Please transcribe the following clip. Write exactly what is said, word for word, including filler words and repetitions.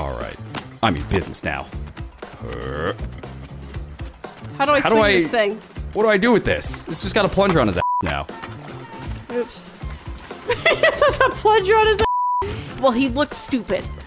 All right. I'm in business now. Uh, How do I How swing do I- this thing? what do I do with this? It's just got a plunger on his ass now. Oops. It just a plunger on his ass. Well, he looks stupid.